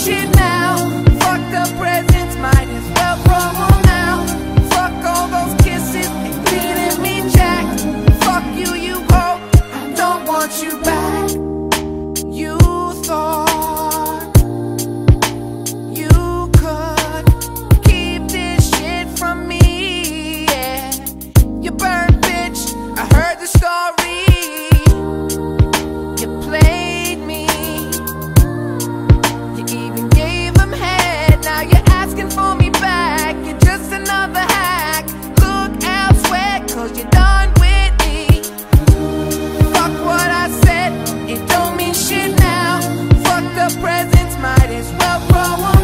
shit now. Fuck the presents, might as well throw 'em now. Fuck all those kisses and getting me jacked. Fuck you, you hoe, I don't want you back. You thought you could keep this shit from me, yeah. You burned, bitch, I heard the story. You played me, you even gave them head. Now you're asking for me back, you're just another hack. Look elsewhere, cause you're done with me. Fuck what I said, it don't mean shit now. Fuck the presents, might as well throw 'em